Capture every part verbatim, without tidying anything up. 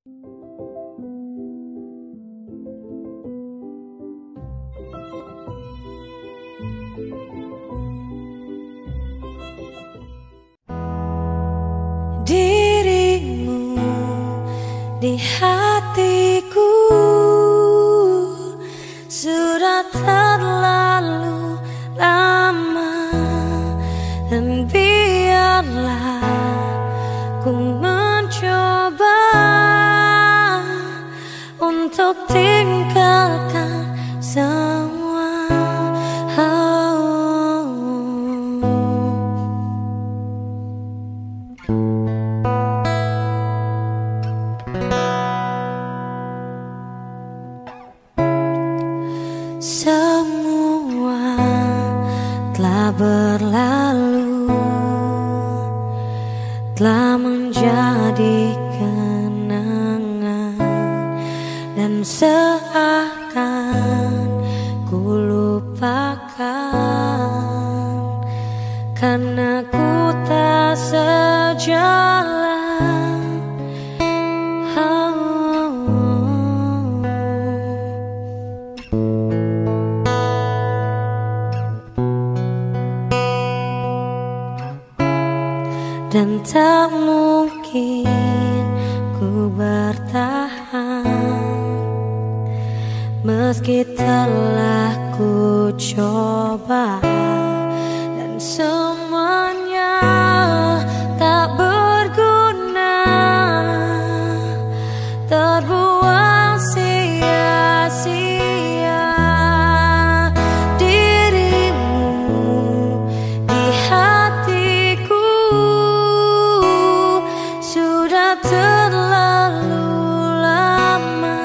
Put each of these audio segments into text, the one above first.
Dirimu di hatiku sudah terlalu lama, dan biarlah ku mencoba untuk tinggalkan semua. Oh. Semua telah berlalu, telah menjadi kenangan, dan seakan ku lupakan karena ku tak sejalan. Dan tak mungkin ku bertahan meski telah ku coba, dan semuanya tak berguna, terbuang sia-sia. Dirimu di hatiku sudah terlalu lama,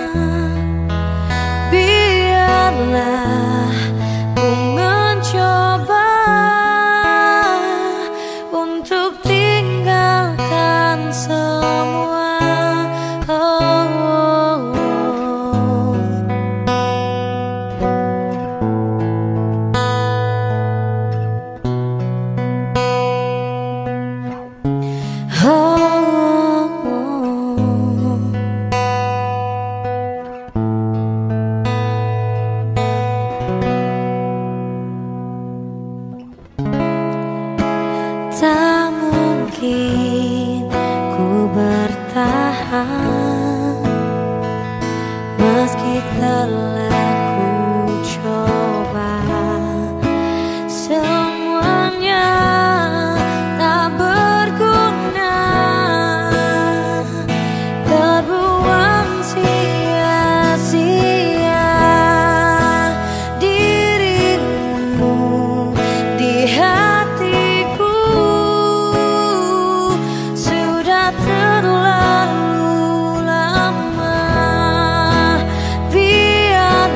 biarlah ku mencoba untuk tinggalkan semua. Oh, oh, oh. Oh. Tak mungkin ku bertahan meski telah ku coba, semuanya tak berguna, terbuang sia-sia. Dirimu di hatiku sudah terlalu lama, biar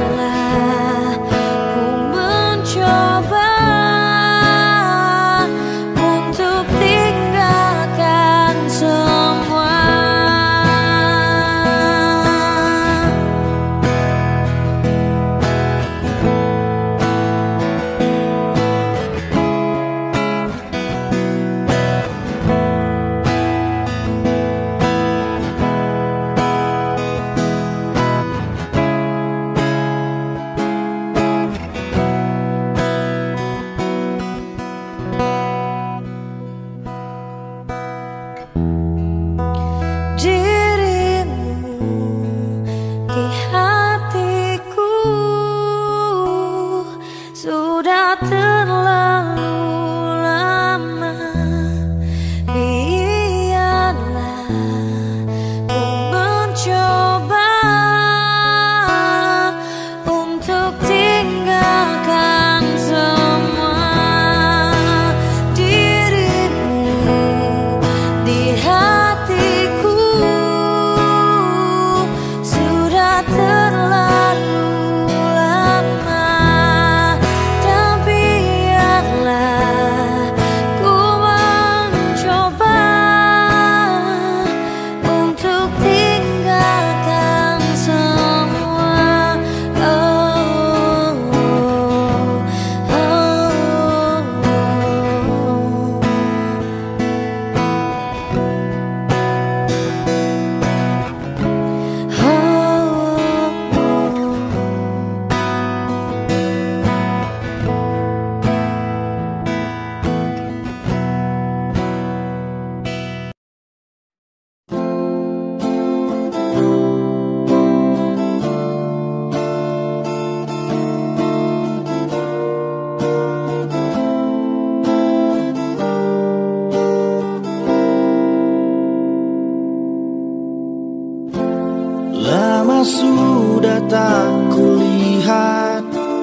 lama sudah tak kulihat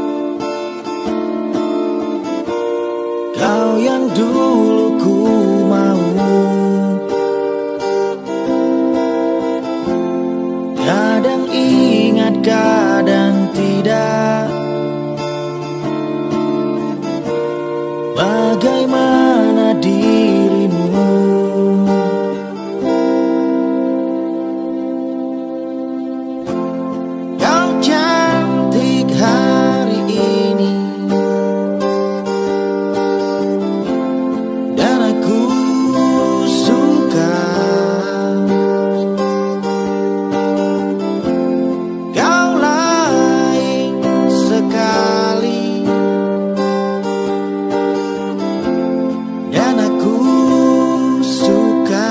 kau yang dulu ku mau. Kadang ingat, kadang tidak. Bagaimana dirimu? Kau cantik hari ini dan aku suka. Kau lain sekali dan aku suka.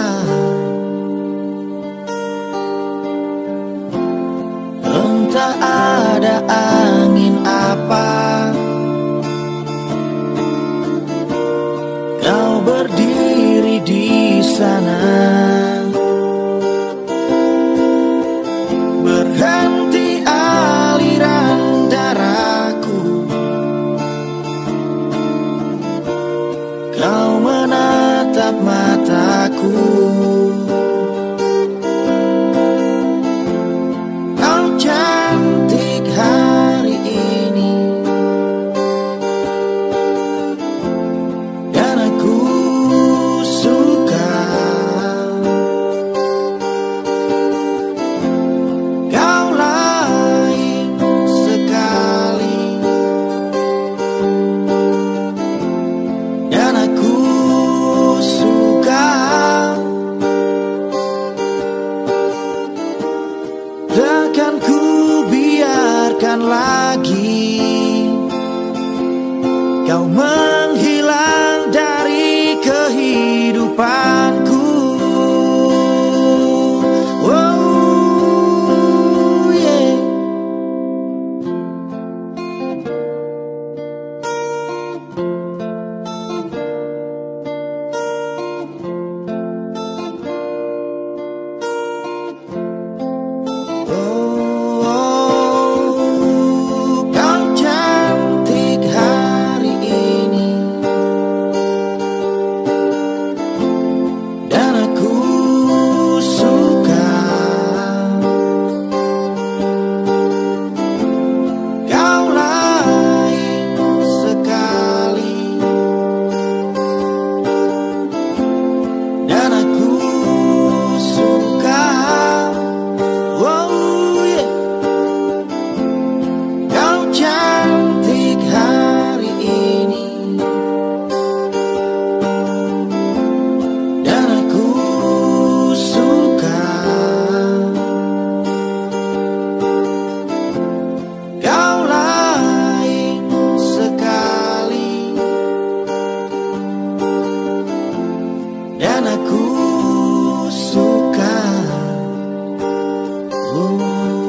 Entah ada angin apa, kau berdiri di sana, berhenti aliran darahku. Kau menatap mataku. Kau cantik hari ini dan aku suka. Kau lain sekali dan aku suka. Takkan ku biarkan lagi kau menghilang dari kehidupanku. Oh, yeah. Oh, kau cantik hari ini dan aku suka. Kau lain sekali dan aku suka. Oh, yeah. Kau cantik hari ini dan aku suka. Kau lain sekali dan aku suka. Oh.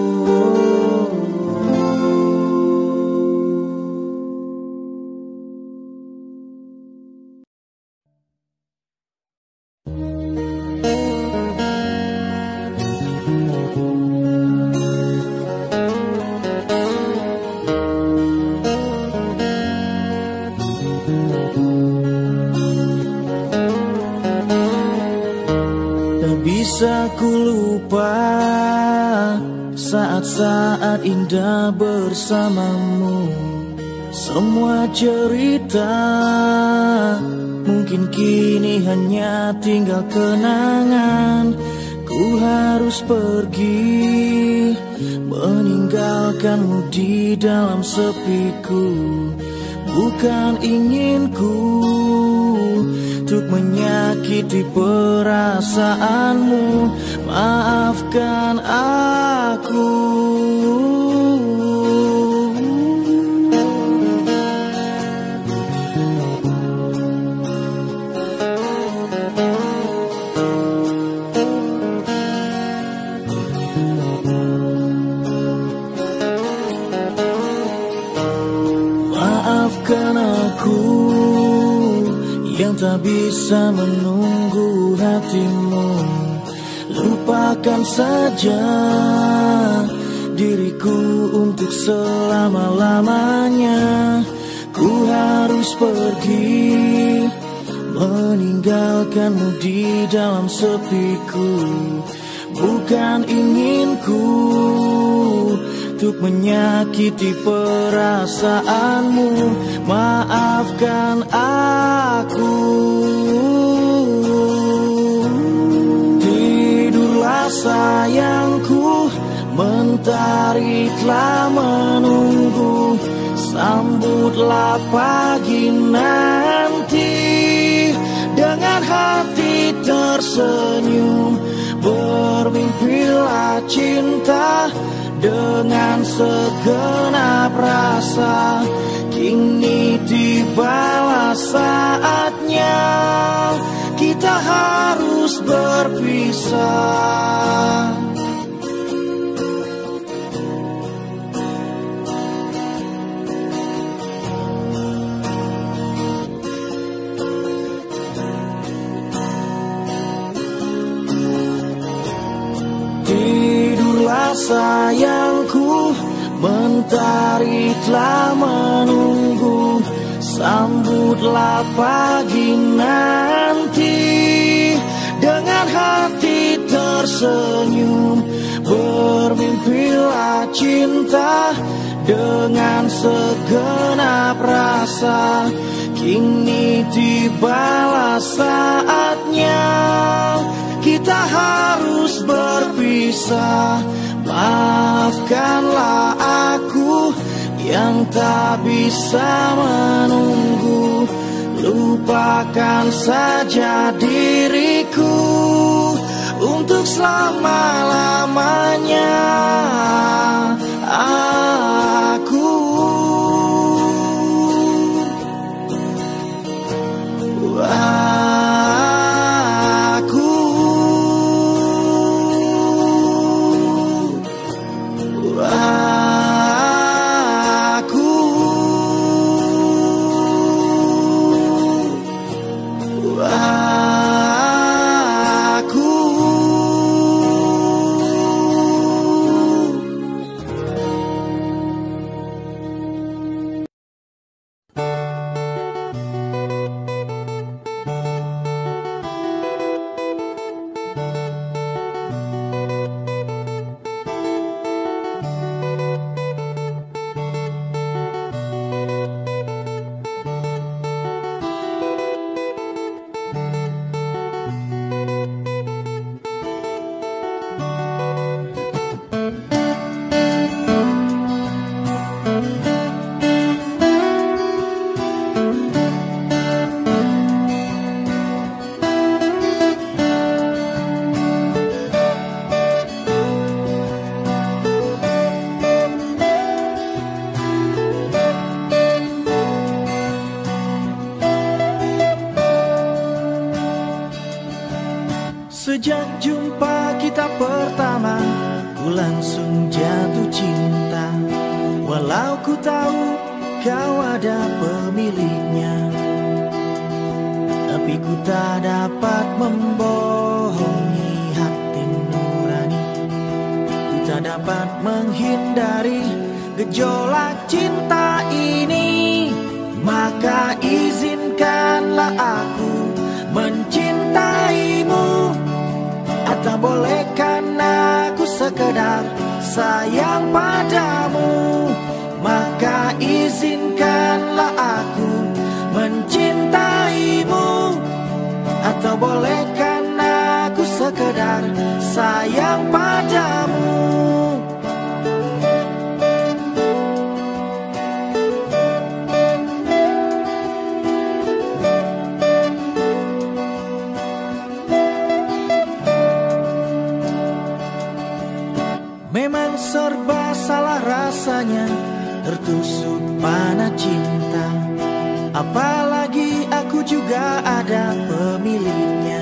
Tak bisa ku lupa saat-saat indah bersamamu. Semua cerita mungkin kini hanya tinggal kenangan. Ku harus pergi meninggalkanmu di dalam sepiku. Bukan inginku untuk menyakiti perasaanmu. Maafkan aku. Maafkan aku yang tak bisa menunggu hatimu. Lupakan saja diriku untuk selama-lamanya. Ku harus pergi, meninggalkanmu di dalam sepiku. Bukan inginku untuk menyakiti perasaanmu. Maafkan aku. Tidurlah sayangku, mentari telah menunggu. Sambutlah pagi nanti dengan hati tersenyum. Bermimpilah cinta dengan segenap rasa. Kini tibalah saatnya kita harus berpisah. Tidurlah sayangku, mentari telah menunggu. Sambutlah pagi nanti dengan hati tersenyum. Bermimpilah cinta dengan segenap rasa. Kini tibalah saatnya kita harus berpisah. Maafkanlah aku yang tak bisa menunggu. Lupakan saja diriku untuk selama-lamanya. Aku sejak jumpa kita pertama, ku langsung jatuh cinta. Walau ku tahu kau ada pemiliknya, tapi ku tak dapat membohongi hati nurani. Ku tak dapat menghindari gejolak cinta ini. Maka izinkanlah aku mencintaimu. Atau bolehkan aku sekedar sayang padamu. Maka izinkanlah aku mencintaimu. Atau bolehkan aku sekedar sayang padamu. Memang serba salah rasanya tertusuk panah cinta. Apalagi aku juga ada pemiliknya,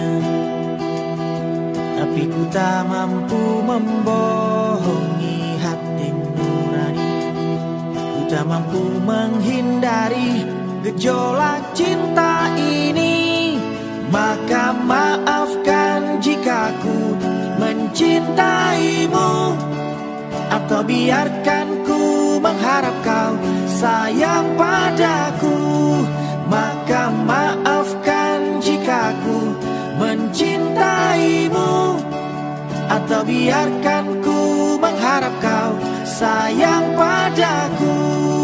tapi ku tak mampu membohongi hati nurani. Ku tak mampu menghindari gejolak cinta ini. Maka maafkan jika ku mencintaimu. Atau atau biarkan ku mengharap kau sayang padaku. Maka maafkan jika ku mencintaimu, atau biarkan ku mengharap kau sayang padaku.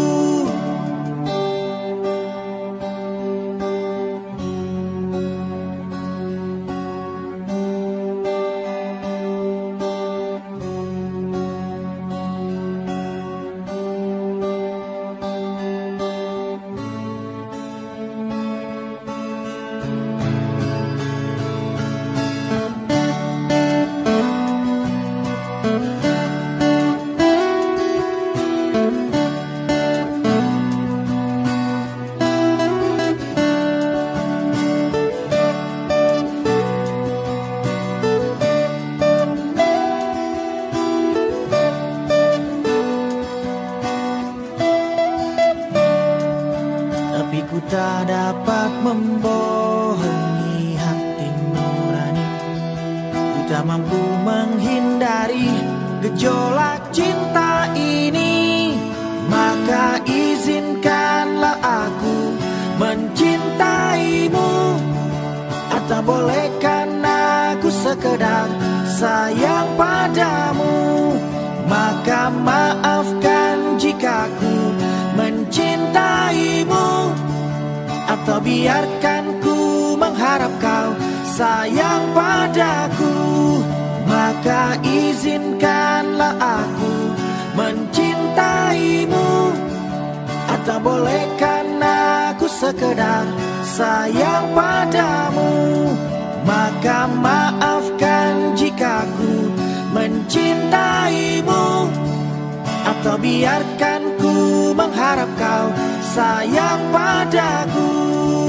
Tak dapat membohongi hati nurani, ku tak mampu menghindari gejolak cinta ini. Maka izinkanlah aku mencintaimu, atau bolehkan aku sekedar sayang padamu. Maka maafkan jika ku mencintaimu, atau biarkan ku mengharap kau sayang padaku. Maka izinkanlah aku mencintaimu, atau bolehkan aku sekedar sayang padamu. Maka maafkan jika ku mencintaimu, atau biarkan ku mengharap kau sayang padaku.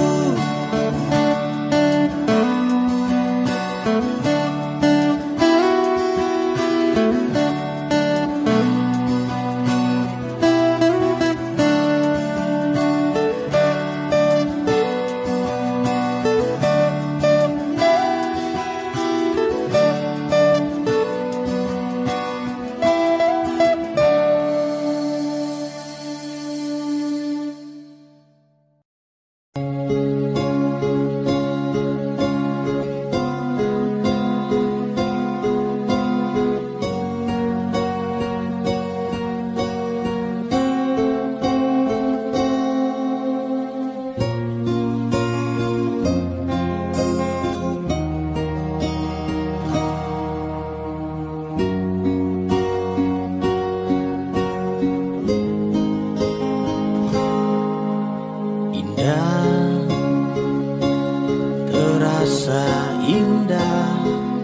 Terasa indah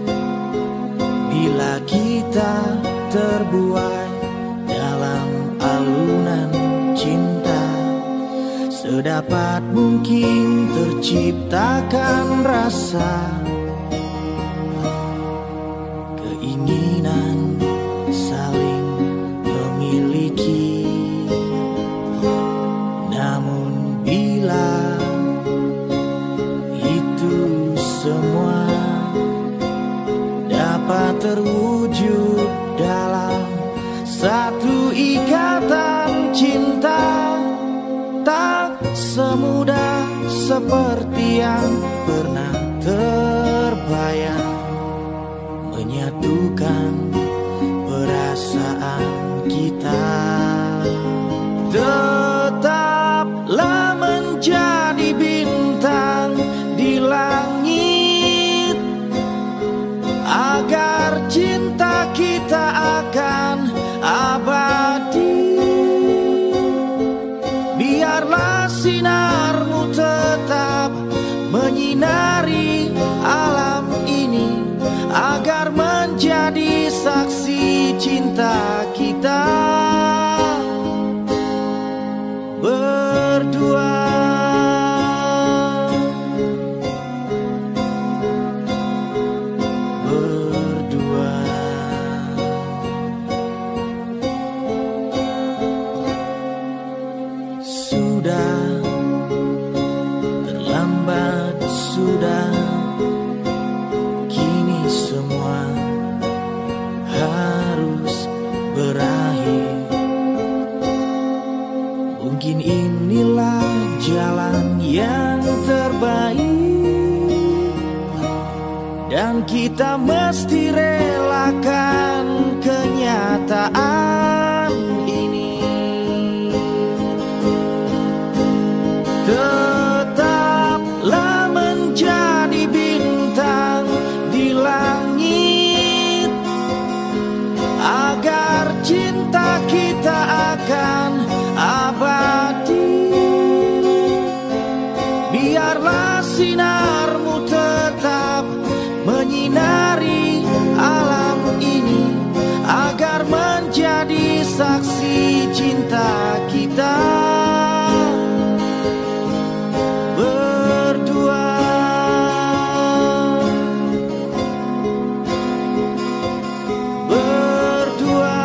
bila kita terbuai dalam alunan cinta. Sedapat mungkin terciptakan rasa keinginan saling memiliki. Namun bila semua dapat terwujud dalam satu ikatan cinta, tak semudah seperti yang pernah terbayang menyatukan perasaan kita. Tetaplah menjadi bintang di langit, agar cinta kita akan abadi. Biarlah sinarmu tetap menyinari alam ini, agar menjadi saksi cinta kita berdua. Terlambat sudah, kini semua harus berakhir. Mungkin inilah jalan yang terbaik, dan kita mesti relakan kenyataan ini. Tetaplah menjadi bintang di langit, agar cinta kita akan abadi. Biarlah sinarmu tetap menyinari alam ini, agar menjadi saksi cinta kita berdua. Berdua.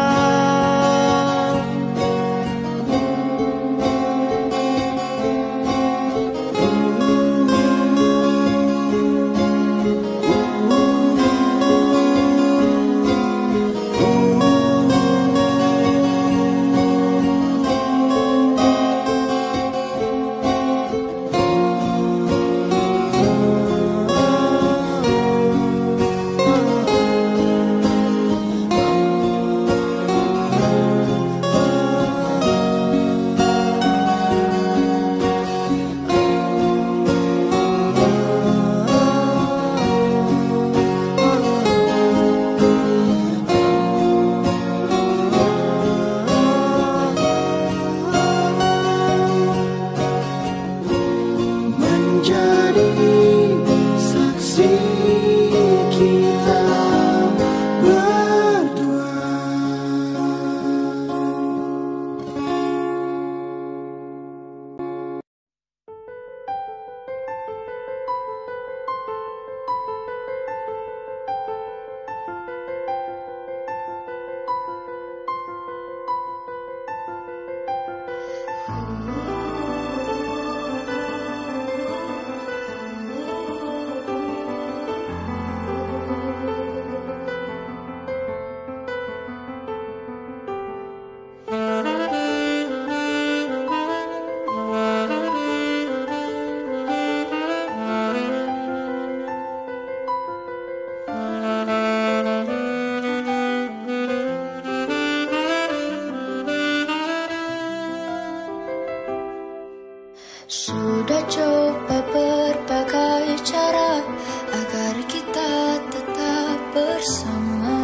Sudah coba berbagai cara agar kita tetap bersama.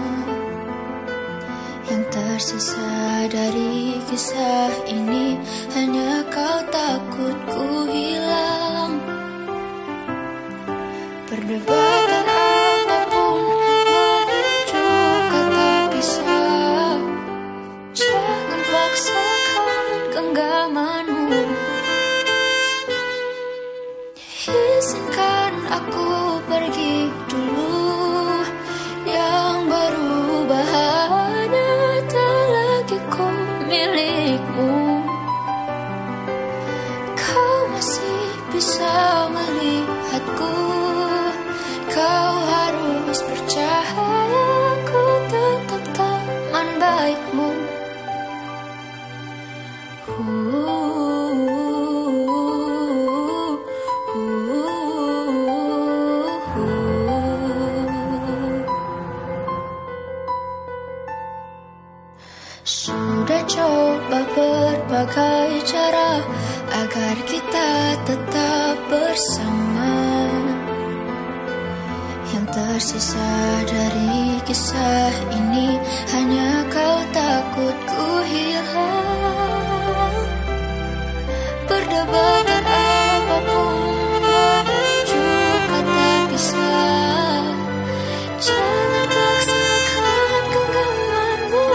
Yang tersisa dari kisah ini hanya kau takut ku hilang. Perdebatan apapun menuju kata pisah. Jangan paksakan genggamanmu. Izinkan aku pergi dulu, yang berubah hanya tak lagi ku milikmu. Kau masih bisa melihatku, kau harus percaya ku tetap teman baikmu. uh. Sudah coba berbagai cara agar kita tetap bersama. Yang tersisa dari kisah ini hanya kau takut ku hilang. Perdebatan apapun menuju kata pisah. Jangan paksakan genggamanmu.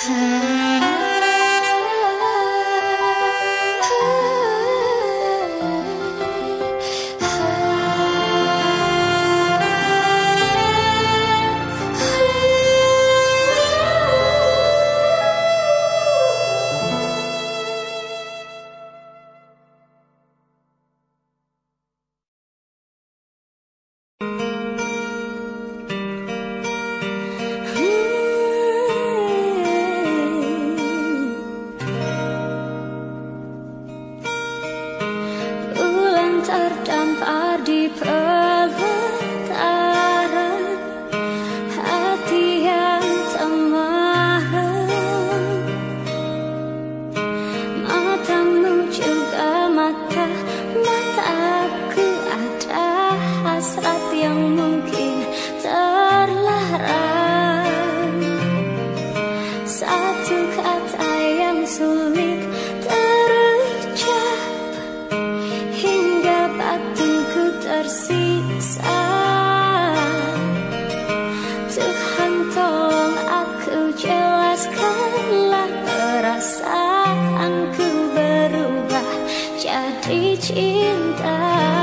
Terdampar di pelataran hati yang temaram. Matamu juga mata mataku, ada hasrat yang mungkin terlarang. Satu kata yang sulit terucap hingga batinku tersiksa. Tuhan tolong aku, jelaskanlah perasaanku berubah jadi cinta.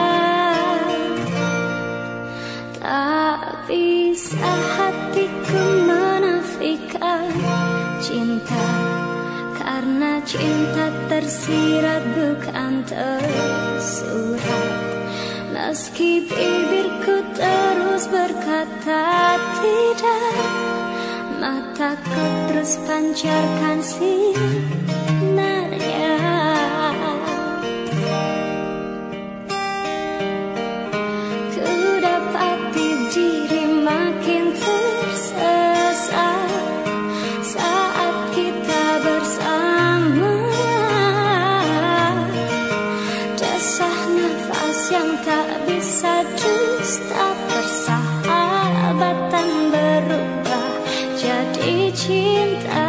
Tak bisa hatiku menafikan cinta, karena cinta tersirat bukan tersurat. Meski bibirku terus berkata tidak, mataku terus pancarkan sinarnya. Ku dapati diri makin tersesat saat kita bersama. Desah nafas yang tak bisa dusta, persahabatan berubah jadi cinta.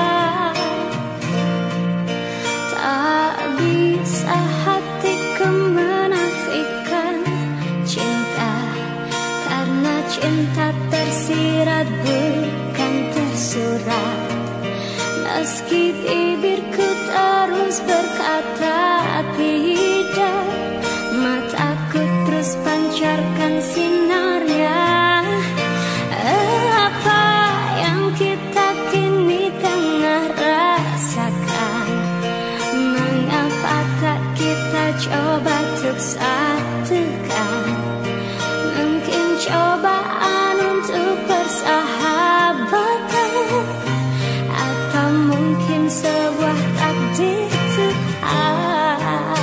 Tak bisa hatiku menafikan cinta, karena cinta tersirat bukan tersurat. Meski bibirku terus berkata tidak, mataku terus pancarkan sinarnya. Apa yang kita kini tengah rasakan, mengapa tak kita coba untuk satukan? Mungkin cobaan untuk persahabatan, atau mungkin sebuah takdir Tuhan.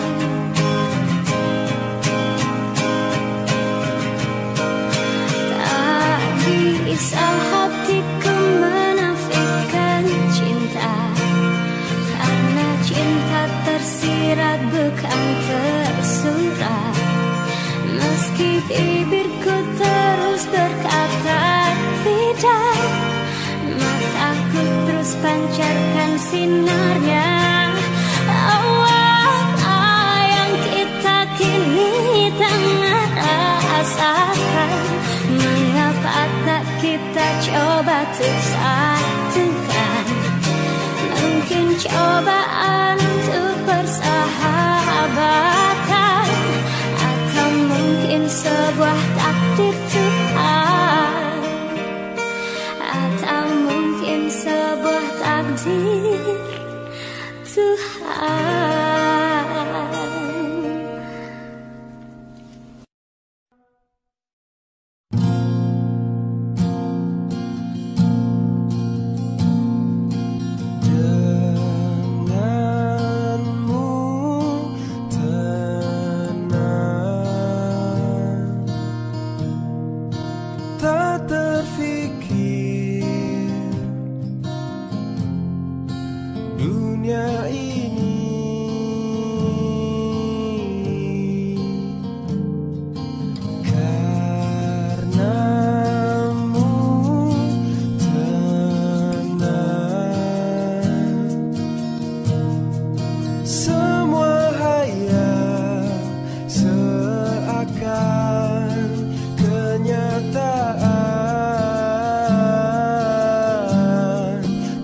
Tak bisa hatiku menafikan cinta, karena cinta tersirat bukan tersurat. Meski bibirku terus berkata tidak, mataku terus pancarkan sinarnya. Apa yang kita kini tengah rasakan, mengapa tak kita coba untuk satukan? Mungkin cobaan untuk persahabatan, atau mungkin sebuah takdir Tuhan, atau mungkin sebuah takdir Tuhan. Dunia ini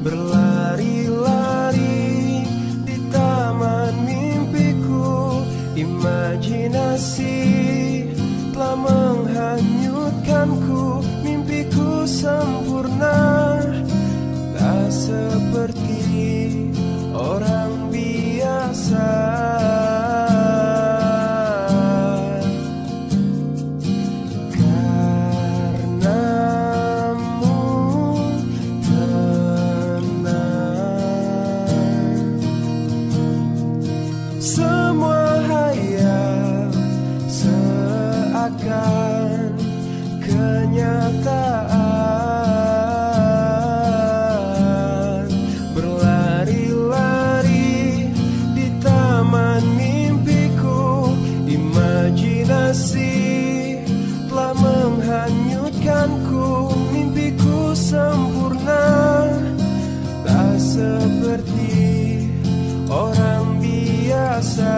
berlari-lari di taman mimpiku. Imajinasi telah menghanyutkanku, mimpiku sempurna, tak seperti orang biasa. Kenyataan berlari-lari di taman mimpiku. Imajinasi telah menghanyutkanku, mimpiku sempurna, tak seperti orang biasa.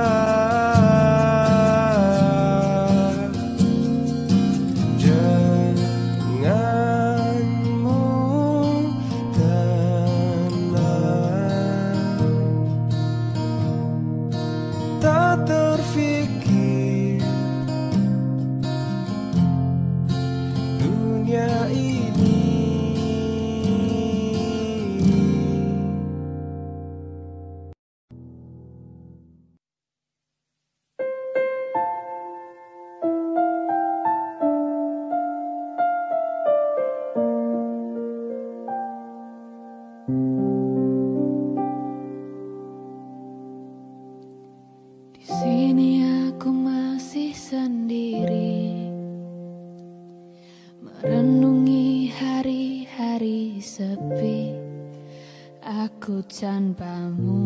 Tanpamu,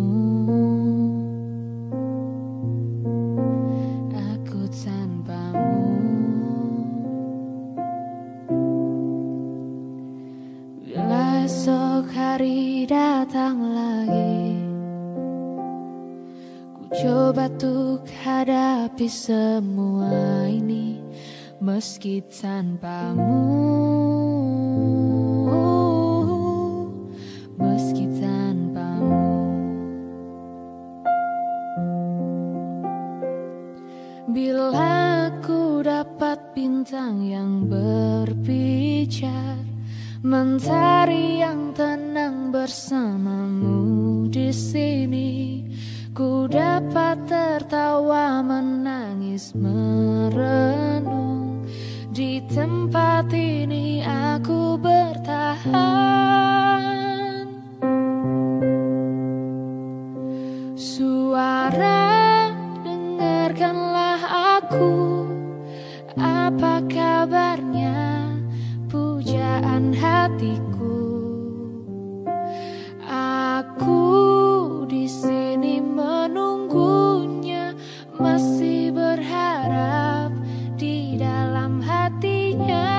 aku tanpamu. Bila esok hari datang lagi, ku coba untuk hadapi semua ini meski tanpamu, meski tanpamu. Bila aku dapat bintang yang berbicara, mentari yang tenang bersamamu di sini, ku dapat tertawa, menangis, merenung. Di tempat ini aku bertahan. Suara, dengarkanlah aku, apa kabarnya pujaan hatiku. Aku di sini menunggunya, masih berharap di dalam hatinya.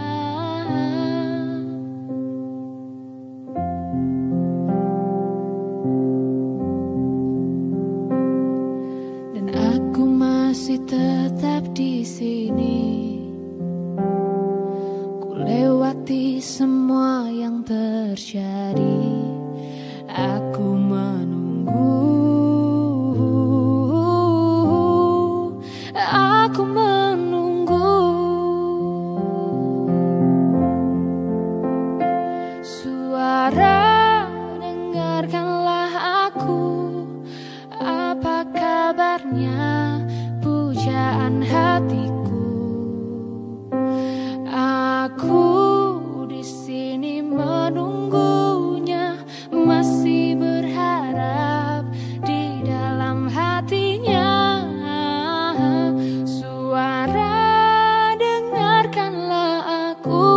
Dan aku masih tetap di sini, ku lewati semua yang terjadi. Aku menunggu, aku menunggu. Suara, dengarkanlah aku, apa kabarnya pujaan hatiku. Aku di sini menunggunya, masih berharap di dalam hatinya. Suara, dengarkanlah aku,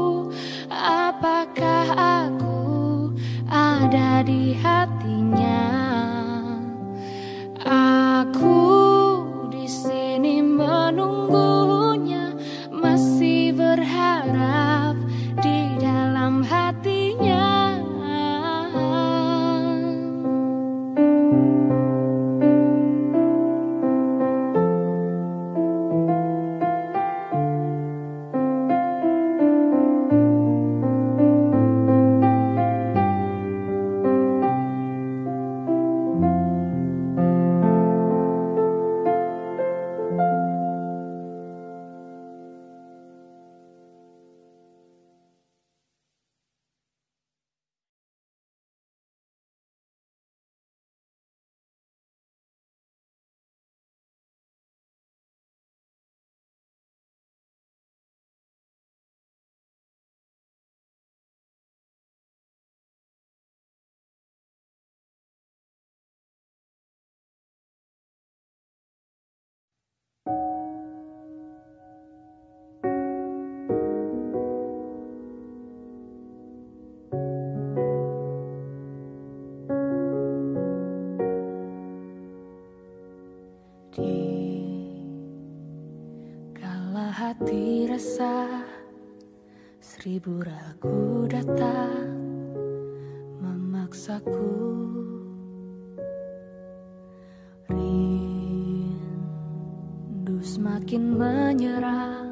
apakah aku ada di hatinya. Aku di sini menunggunya, masih berharap di dalam hatinya. hati rasa, seribu ragu datang memaksaku. Rindu semakin menyerang.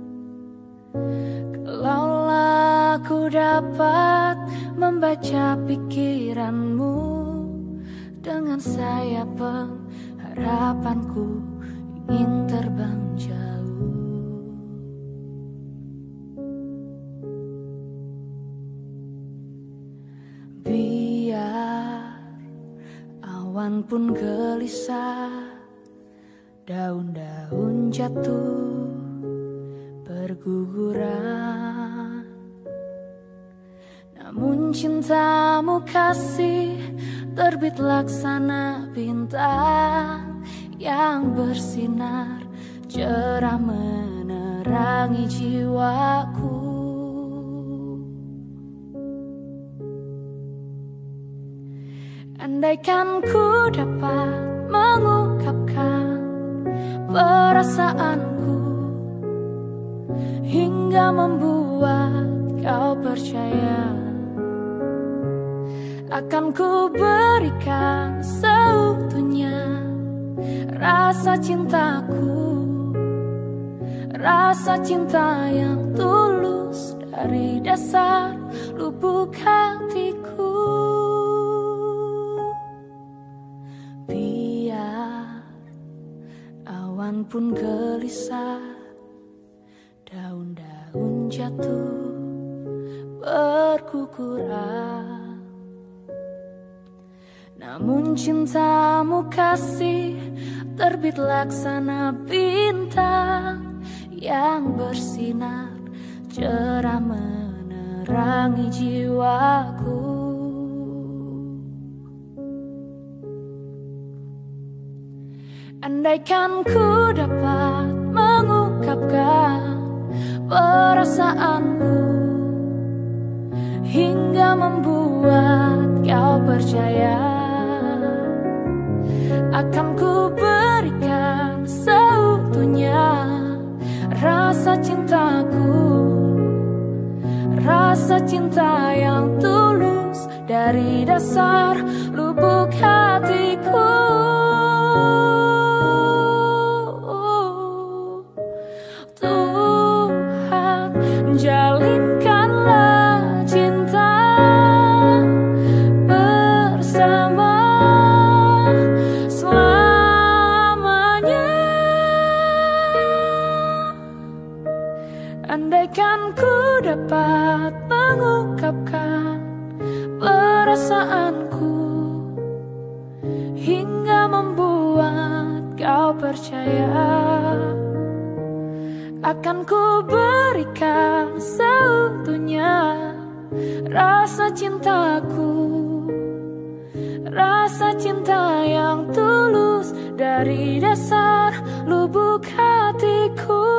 Kalaulah aku dapat membaca pikiranmu, dengan sayap pengharapanku ingin terbang jauh. Biar awan pun gelisah, daun-daun jatuh berguguran, namun cintamu kasih terbit laksana bintang yang bersinar cerah menerangi jiwaku. Andaikan ku dapat mengungkapkan perasaanku hingga membuat kau percaya, akan ku berikan seutuhnya rasa cintaku, rasa cinta yang tulus dari dasar lubuk hatiku. Biar awan pun gelisah, daun-daun jatuh berguguran, namun cintamu kasih terbit laksana bintang yang bersinar cerah menerangi jiwaku. Andaikan ku dapat mengungkapkan perasaanku hingga membuat kau percaya, akan ku berikan seutuhnya rasa cintaku, rasa cinta yang tulus dari dasar lubuk hatiku. Tuhan, jalinkanlah cinta bersama selamanya. Andaikan ku dapat mengungkapkan perasaanku hingga membuat kau percaya, akan ku berikan seutuhnya rasa cintaku, rasa cinta yang tulus dari dasar lubuk hatiku.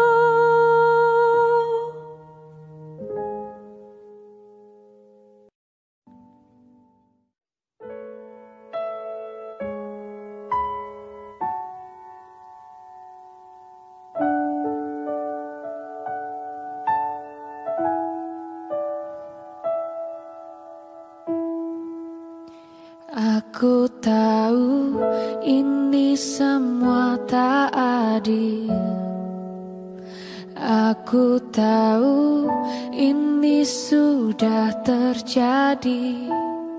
Aku tahu ini semua tak adil. Aku tahu ini sudah terjadi.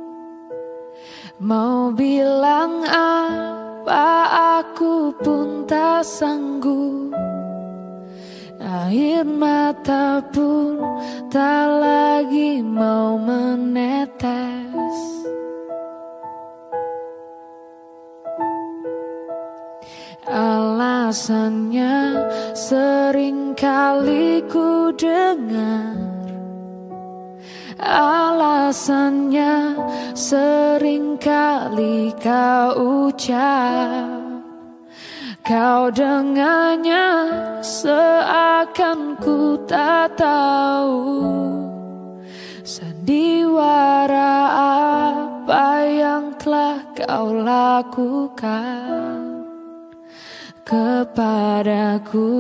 Mau bilang apa aku pun tak sanggup. Air mata pun tak lagi mau menetes. Alasannya sering kali ku dengar, alasannya sering kali kau ucap. Kau dengannya seakan ku tak tahu sandiwara apa yang telah kau lakukan. kepadaku.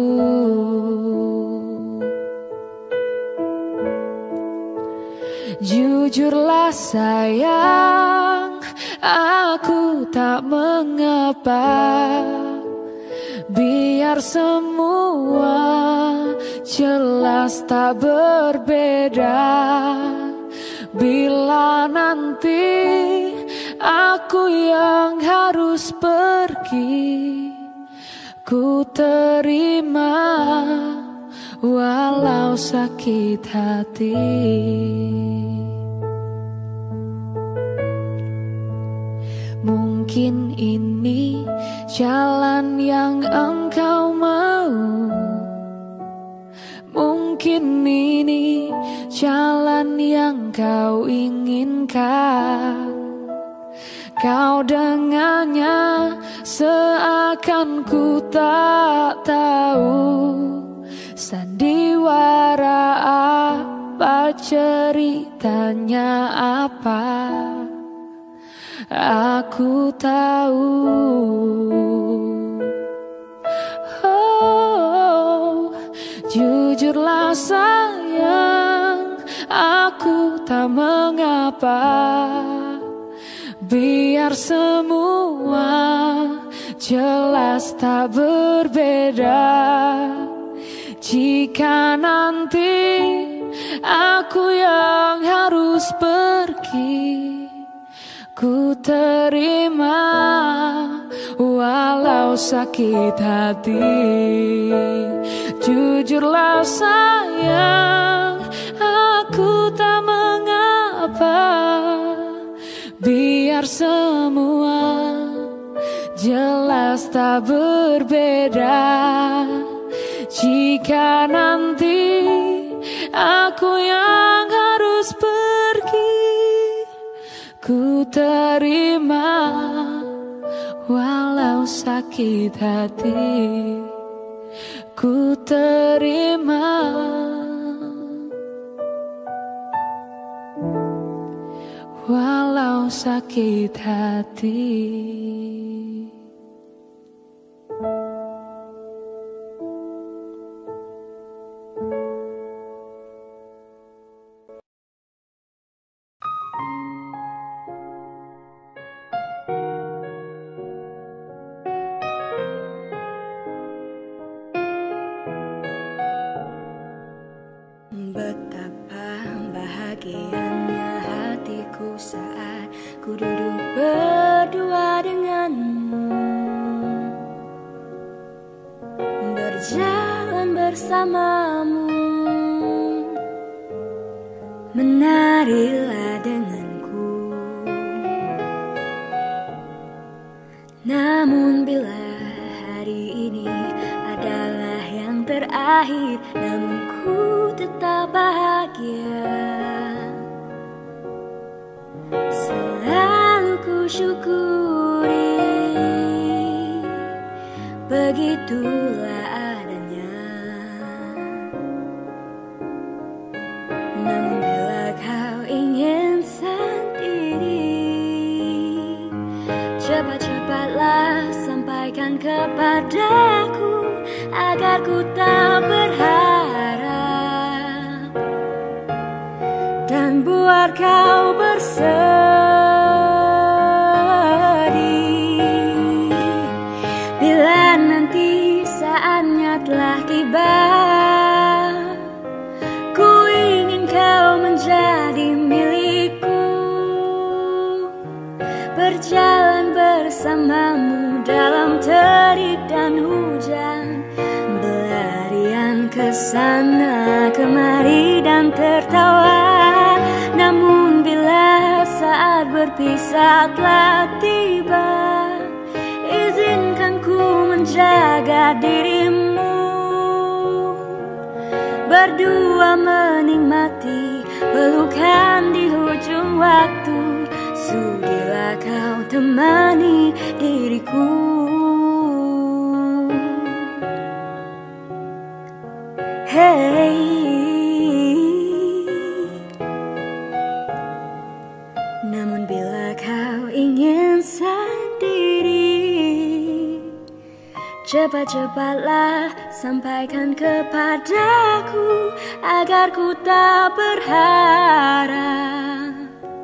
Jujurlah sayang, aku tak mengapa. Biar semua jelas tak berbeda. Bila nanti aku yang harus pergi, ku terima walau sakit hati. Mungkin ini jalan yang engkau mau, mungkin ini jalan yang kau inginkan. Kau dengannya seakan ku tak tahu sandiwara apa, ceritanya apa. Aku tahu, oh, jujurlah sayang, aku tak mengapa. Biar semua jelas tak berbeda. Jika nanti aku yang harus pergi, ku terima walau sakit hati. Jujurlah sayang, aku tak mengapa. Biar semua jelas tak berbeda. Jika nanti aku yang harus pergi, ku terima walau sakit hati. Ku terima walau sakit hati. Betapa bahagianya hatiku saat ku duduk berdua denganmu, berjalan bersamamu. Menarilah denganku. Namun bila hari ini adalah yang terakhir, namun ku tetap bahagia. Selalu ku syukuri, begitulah adanya. Namun bila kau ingin sendiri, cepat-cepatlah sampaikan kepadaku agar ku tak berharap dan buat kau bersedih. Bila nanti saatnya telah tiba, ku ingin kau menjadi milikku, berjalan bersamamu dalam terik dan hujan, berlarian ke sana kemari dan tertawa. Namun bila saat berpisah telah tiba, izinkan ku menjaga dirimu, berdua menikmati pelukan di ujung waktu. Sudilah kau temani diriku. Hey, namun bila kau ingin sendiri, Cepat-cepatlah sampaikan kepadaku agar ku tak berharap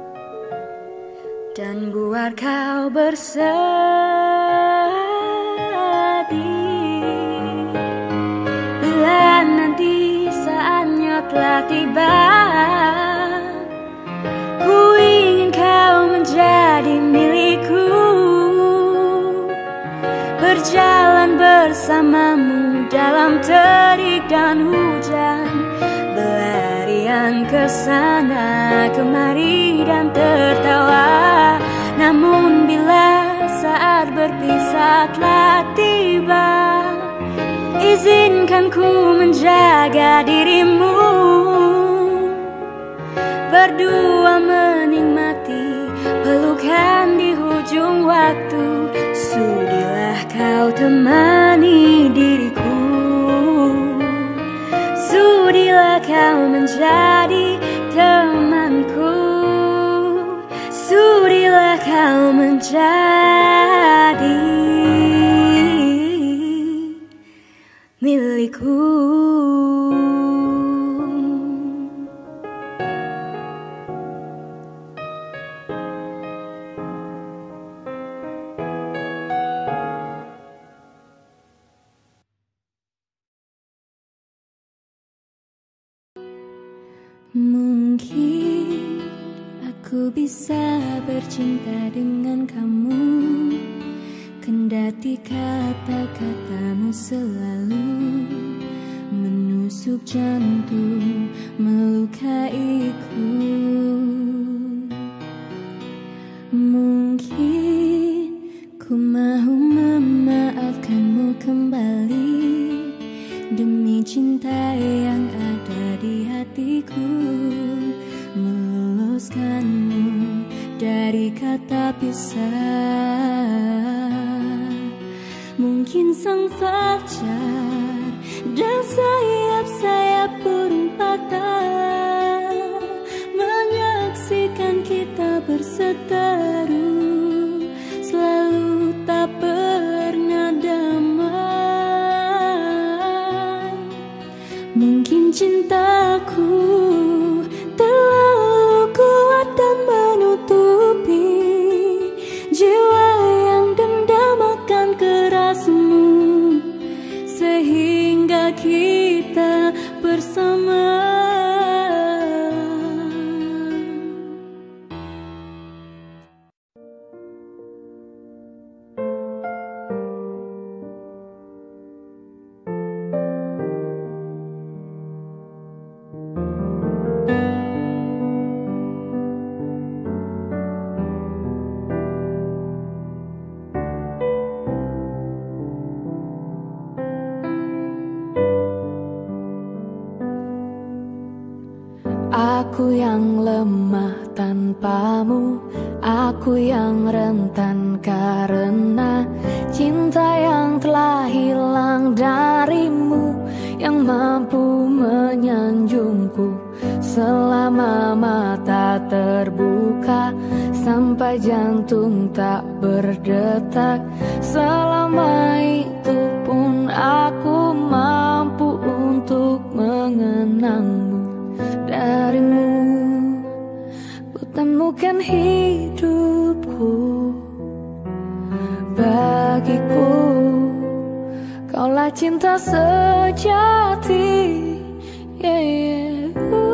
dan buat kau bersedih. Bila nanti saatnya telah tiba, ku ingin kau menjadi milikku, berjalan bersamamu dalam terik dan hujan, berlarian ke sana kemari dan tertawa. Namun bila saat berpisah telah tiba, izinkan ku menjaga dirimu, berdua menikmati pelukan di hujung waktu. Sudilah kau temani diriku, sudilah kau menjadi temanku, sudilah kau menjadi milikku. Mungkin aku bisa bercinta dengan kamu, kendati kata-katamu selalu menusuk jantung, melukaiku. Mungkin ku mahu memaafkanmu kembali demi cinta yang ada di hatiku, meloloskanmu dari kata pisah. Mungkin sang fajar dan sayap-sayap burung patah menyaksikan kita berseteru, selalu tak pernah damai. Mungkin cintaku terlalu kuat dan menutupi jiwa yang dendam akan kerasmu, sehingga kita bersama. Aku yang lemah tanpamu, aku yang rentan karena cinta yang telah hilang darimu, yang mampu menyanjungku selama mata terbuka sampai jantung tak berdetak. Selama itu pun aku mampu untuk mengenangmu. Darimu ku temukan hidupku, bagiku kaulah cinta sejati. Yeah, yeah.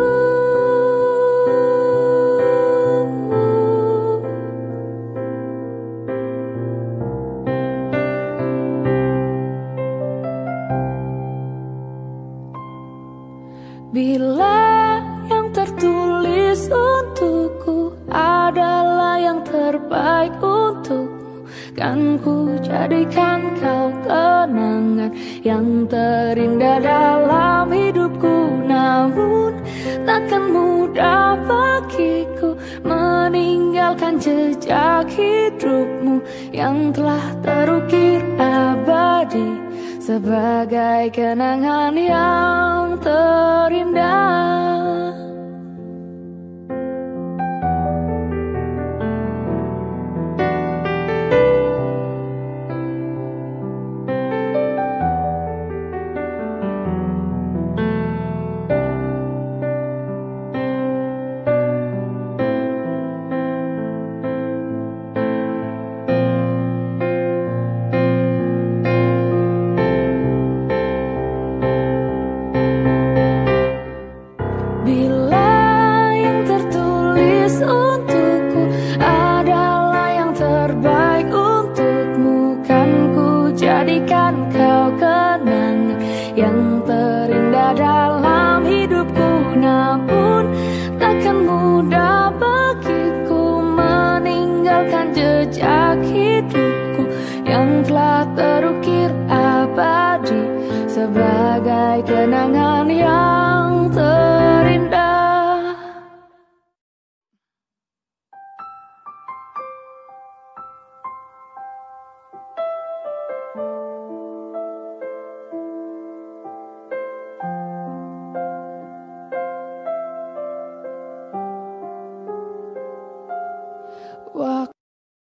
Bila yang tertulis untukku adalah yang terbaik untukmu, kan ku jadikan kau kenangan yang terindah dalam hidupku. Namun takkan mudah bagiku meninggalkan jejak hidupmu yang telah terukir abadi sebagai kenangan yang terindah. untukku adalah yang terbaik untukmu. Kan ku jadikan kau kenangan yang terindah dalam hidupku. Namun takkan mudah bagiku meninggalkan jejak hidupku yang telah terukir abadi sebagai kenangan yang terindah. Waktu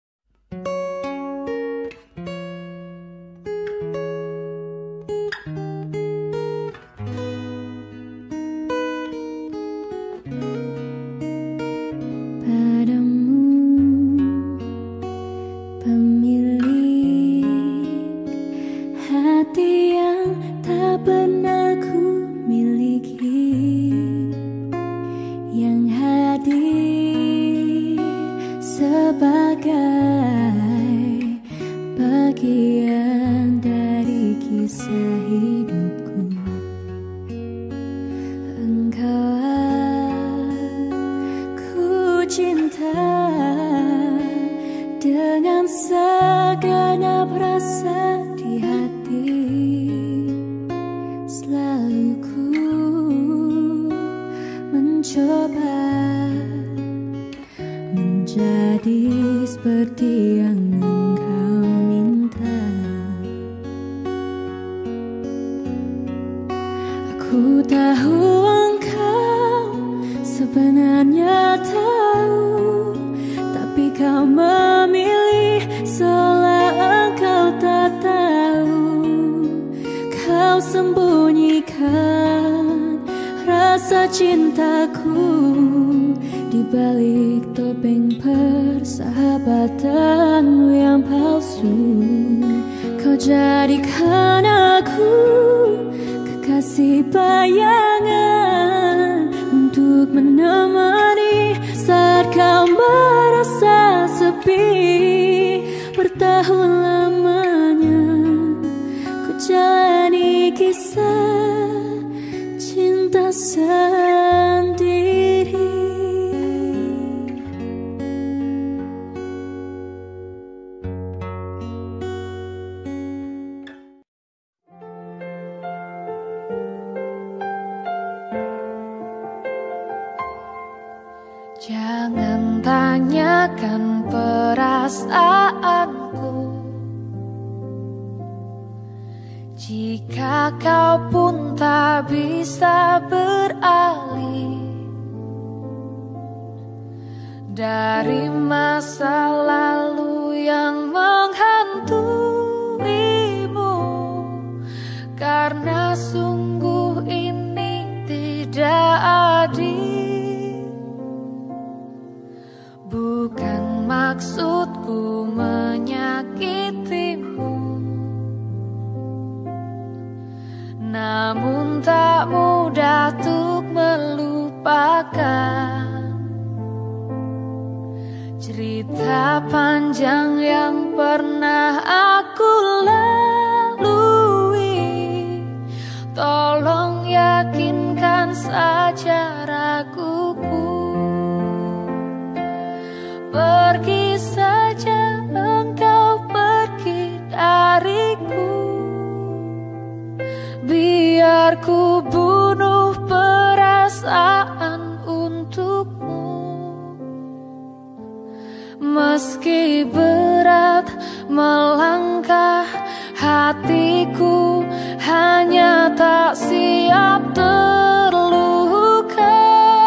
jangan tanyakan perasaanku jika kau pun tak bisa beralih dari masa lalu yang menghantuimu, karena sungguh ini tidak adil. Bukan maksudku menyakitimu, namun tak mudah untuk melupakan cerita panjang yang pernah aku lalui. Tolong yakinkan saja raguku. Pergi saja engkau, pergi dariku. Biar ku bunuh perasaan untukmu. Meski berat melangkah, hatiku hanya tak siap terluka.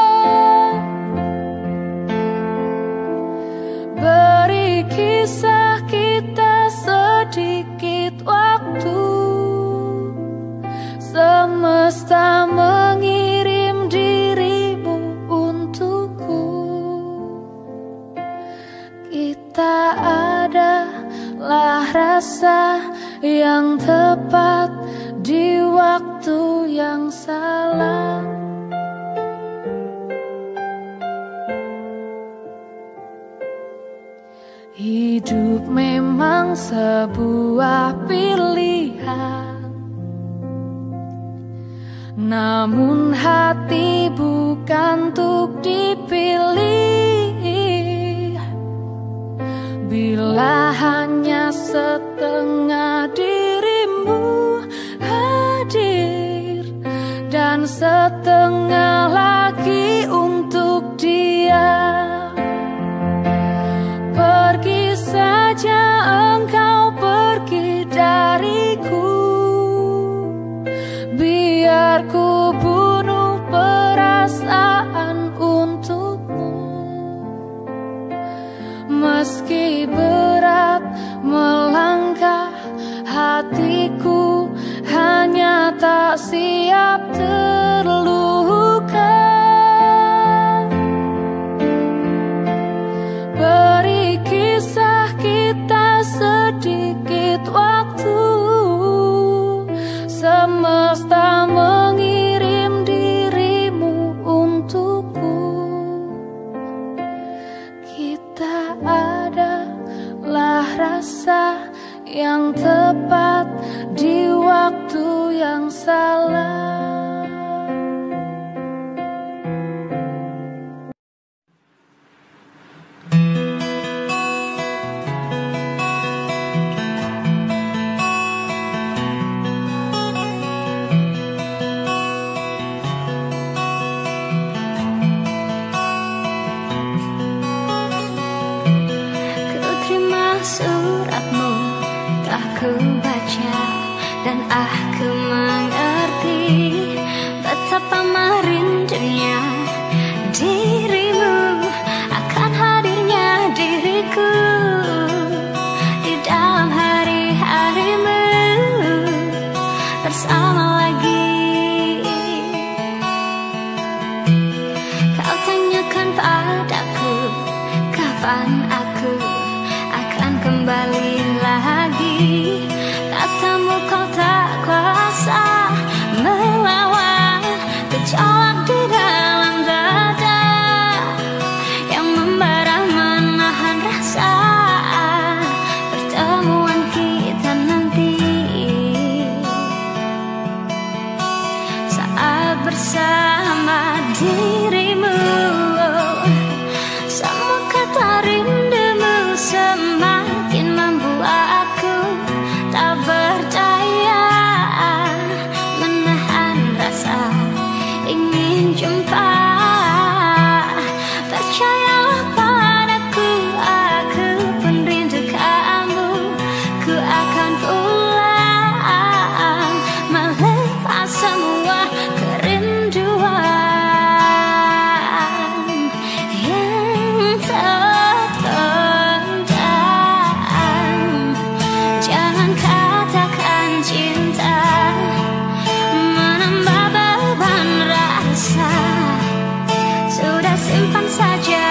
Beri kisah kita sedikit waktu. Semesta mengirim dirimu untukku. Kita adalah rasa yang tepat di waktu yang salah. Hidup memang sebuah pilihan, namun hati bukan untuk dipilih. Bila hanya setengah dirimu hadir dan setengah lagi untuk dia, pergi saja engkau, pergi dariku. Biar ku bunuh perasaan untukmu. Meski berat melangkah, hatiku hanya tak siap terluka. Beri kisah kita sedikit waktu. Semesta mengirim dirimu untukku. Kita adalah rasa yang tepat di waktu yang salah. Suratmu telah ku baca dan aku mengerti betapa merindunya dirimu akan hadirnya diriku di dalam hari-harimu bersama lagi. Kau tanyakan padaku kapan aku kembali lagi. Katamu kau tak kuasa melawan gejolak di dalam dada yang membara menahan rasa pertemuan kita nanti. Saat bersama dirimu, semua kata rindumu semakin membuatku tak berdaya menahan rasa ingin jumpa. Percayalah padaku, aku pun rindu kamu. Ku akan pulang melepas semua kerinduan yang terpendam. Jangan katakan cinta menambah beban rasa. Sudah simpan saja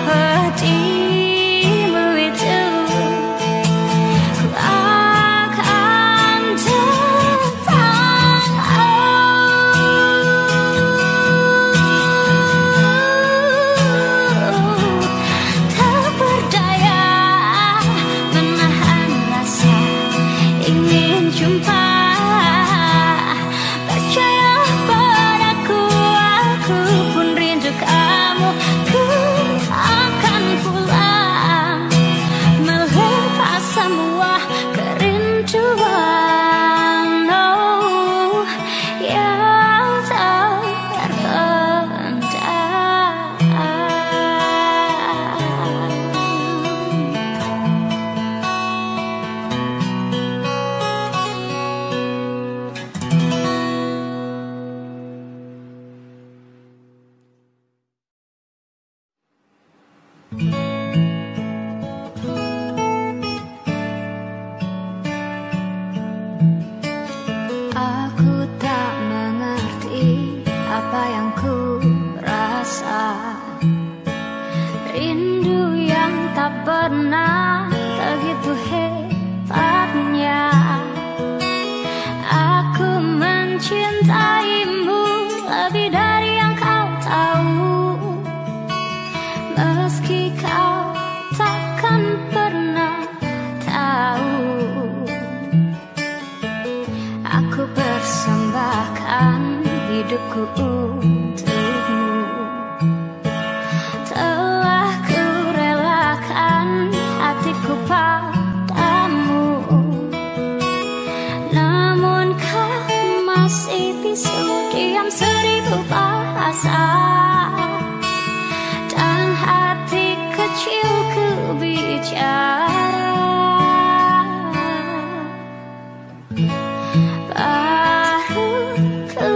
pedimu itu. Ku akan tetap tak berdaya menahan rasa ingin jumpa. Percayalah padaku, aku pun rindu kamu. Ku akan pulang melepas semua kerinduan, oh, yang terpendam. Aku tak mengerti apa yang ku rasa. Rindu yang tak pernah begitu hebatnya. Aku mencintaimu lebih dari yang kau tahu. Meski kau takkan pernah hidupku untukmu. Telah ku relakan hatiku padamu, namun kau masih bisu diam seribu bahasa, dan hati kecilku bicara. Baru ku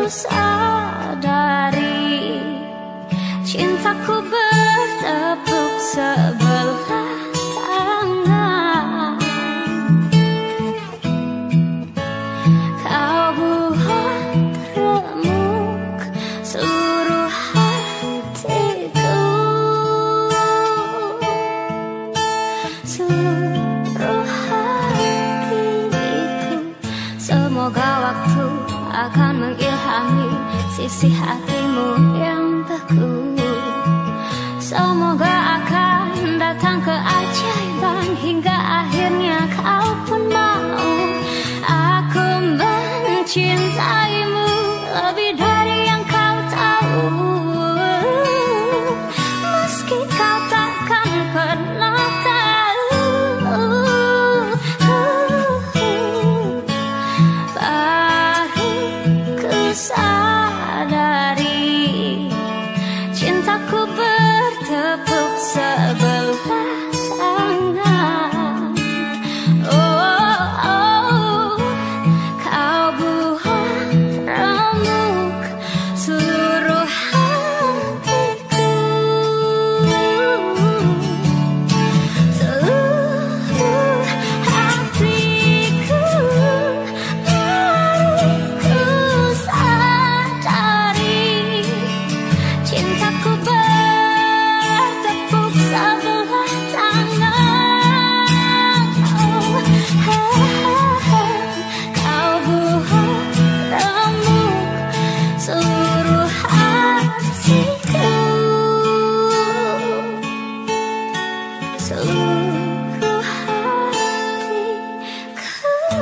sadari cintaku bertepuk sebelah tangan. Kau buat remuk seluruh hatiku, seluruh hatiku. Semoga waktu akan mengilhami sisi hatimu yang beku. Semoga akan datang keajaiban hingga akhirnya kau pun mau. Aku mencintaimu lebih dari yang kau tahu, meski kau takkan pernah tahu. Baru ku sadari cintaku bertepuk sebelah tangan. Oh, oh, kau buat remuk seluruh hatiku, seluruh hatiku. Baru ku sadari cintaku bertepuk sebelah tangan. Oh, kau buat remuk seluruh hatiku, seluruh hatiku.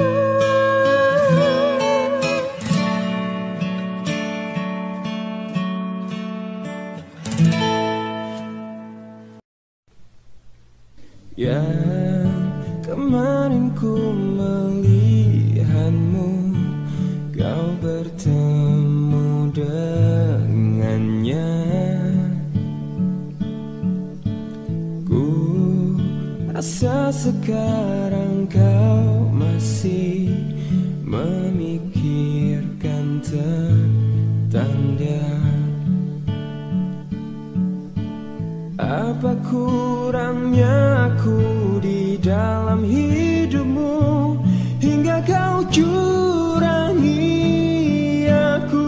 Yang kemarin ku melihatmu, kau bertemu dengannya. Ku rasa sekarang kau masih memikirkan tentang dia. Apa kurangnya aku di dalam hidupmu hingga kau curangi aku?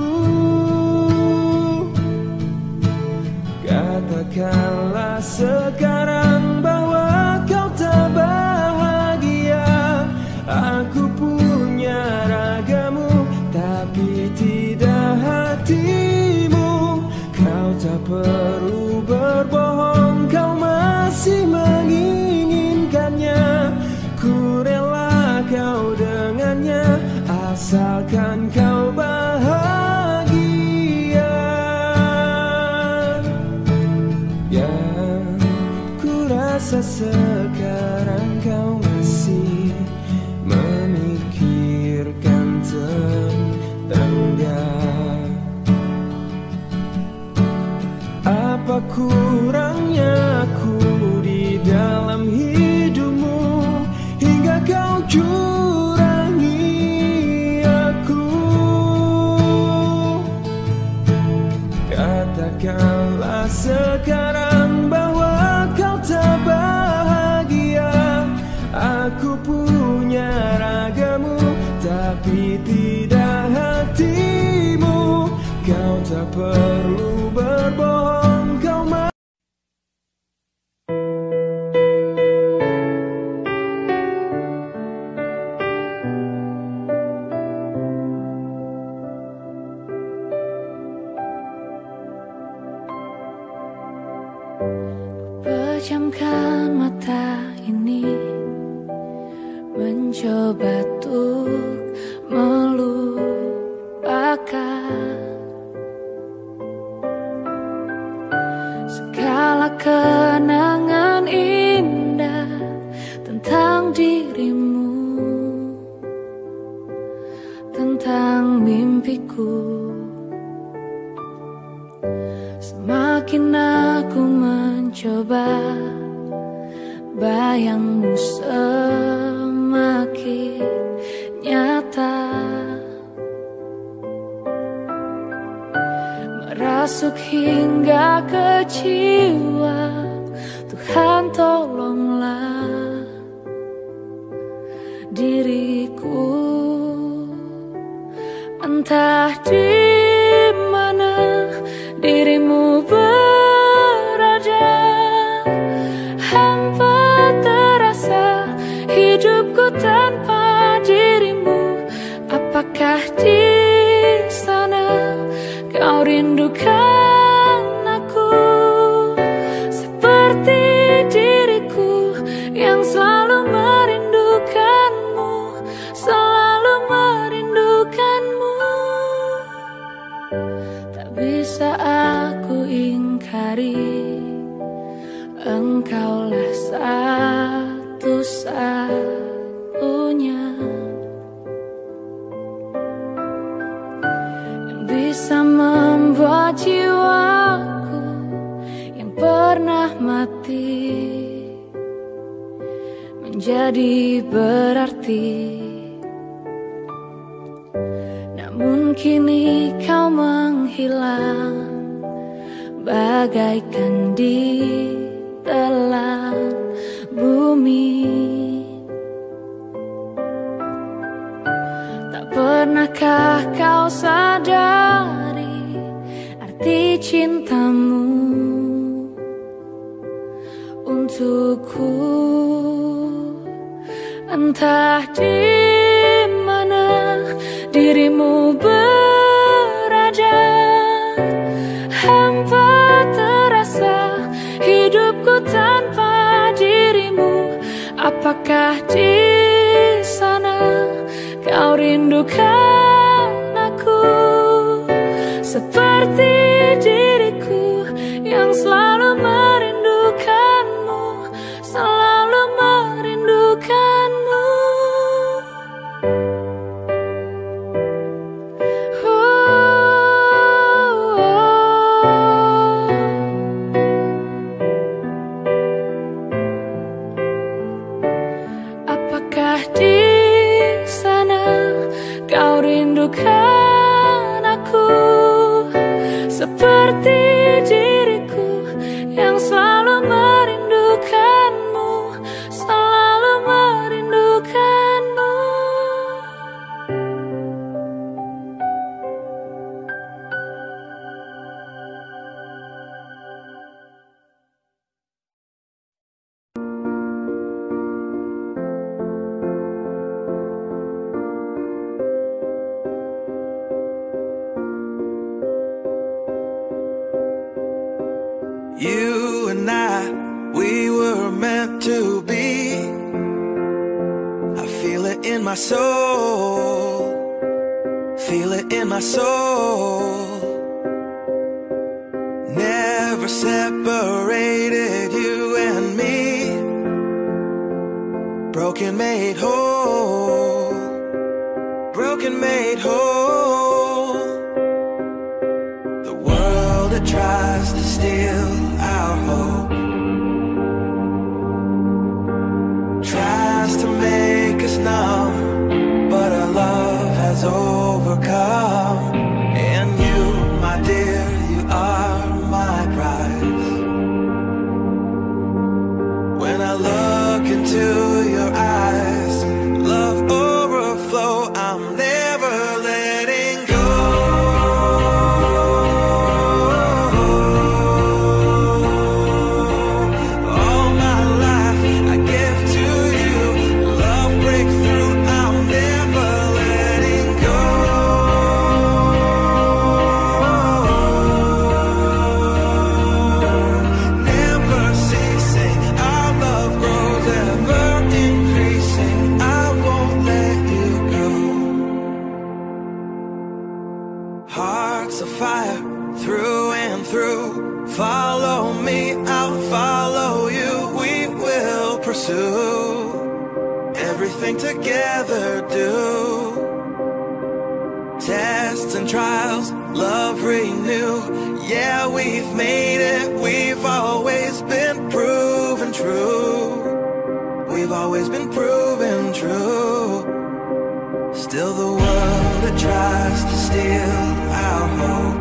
Katakanlah sekarang bahwa kau tak bahagia. Aku punya ragamu tapi tidak hatimu. Kau tak perlu berbohong, kau masih menginginkannya. Ku rela kau dengannya, asalkan kau bahagia. Yang ku rasa sekarang kau masih memikirkan tentang dia. Apa kurangnya aku di dalam hidupmu hingga kau curangi aku? Katakanlah sekarang bahwa kau tak bahagia. Aku punya ragamu tapi tidak hatimu. Kau tak perlu berbohong, kau ma- Pejamkan mata ini, mencoba untuk melupakan bayangmu semakin nyata, merasuk hingga ke jiwa. Tuhan tolonglah diriku, entah di mana dirimu berada. Hampa terasa hidupku tanpa dirimu. Apakah di sana kau rindukan aku seperti diriku yang selalu merindukanmu, selalu merindukanmu. Tak bisa aku ingkari, engkaulah satu-satunya yang bisa membuat jiwaku yang pernah mati menjadi berarti. Namun kini kau menghilang bagaikan di telan bumi. Tak pernahkah kau sadari arti cintamu untukku? Entah di mana dirimu berada, hampa terasa hidupku tanpa dirimu. Apakah di sana kau rindukan aku seperti diriku yang selalu merindukanmu, selalu merindukanmu. Rindukan aku seperti diriku yang selalu merindukanmu, selalu merindukanmu. You and I, we were meant to be. I feel it in my soul, feel it in my soul. Never separated, you and me. Broken made whole, broken made whole. The world that tries to steal our hope tries to make us numb, but our love has overcome. And you, my dear, you are my prize. When I look into your eyes, love overflow, I'm never letting go. Hearts of fire through and through. Follow me, I'll follow you. We will pursue everything together, do tests and trials, love renew. Yeah, we've made it, we've always been proven true. always been proven true. Still the world that tries to steal our hope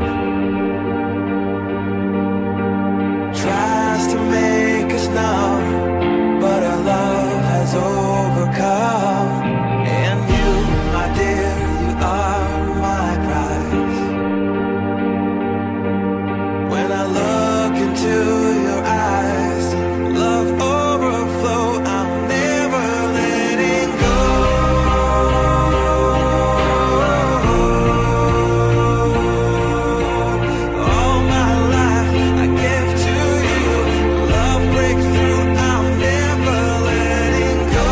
tries to make us numb, but our love has overcome. And you, my dear, you are my prize. When I look into your eyes, love overflow, I'm never letting go. All my life I give to you, love breakthrough, I'm never letting go.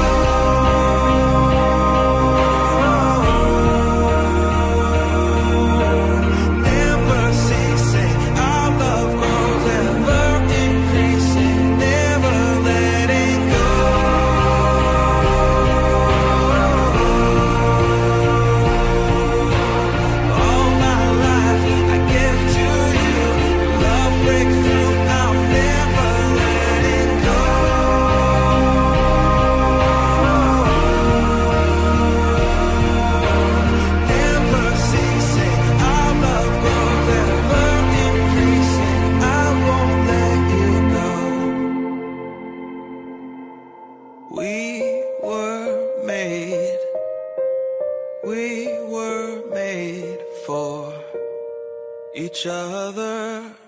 Never ceasing, our love grows ever increasing, never letting go. All my life I give to you, love breakthrough, I'm never letting go. Never ceasing, our love grows ever increasing, I won't let you go. We were made, we were made for each other.